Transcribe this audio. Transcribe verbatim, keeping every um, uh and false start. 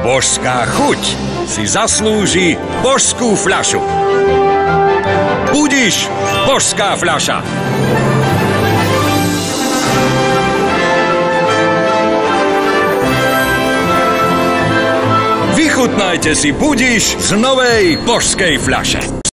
Božská chuť si zaslúži božskú fľašu. Budiš božská fľaša. Vychutnajte si Budiš z novej božskej fľaše.